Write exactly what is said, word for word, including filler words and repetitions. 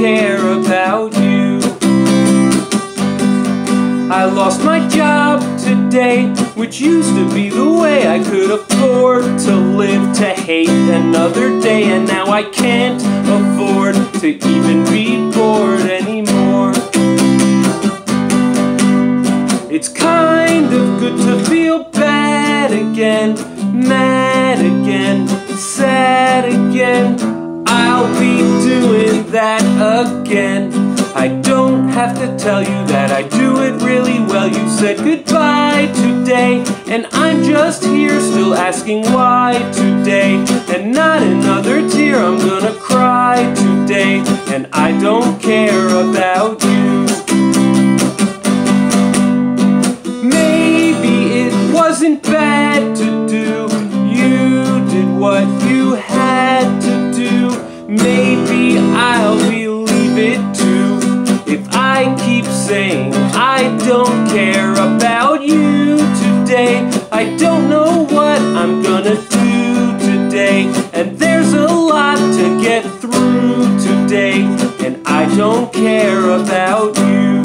care about you. I lost my job today, which used to be the way I could afford to live, to hate another day, and now I can't afford to even be bored anymore. It's kind of good to feel bad again, mad again, sad again. I'll be doing that again. I don't have to tell you that I do it really well. You said goodbye today, and I'm just here still asking why today. And not another tear I'm gonna cry today, and I don't care about you. Maybe it wasn't bad to do. You did what you had to do. Maybe I'll believe it too if I keep saying I don't care about you today. I don't know what I'm gonna do today, and there's a lot to get through today, and I don't care about you.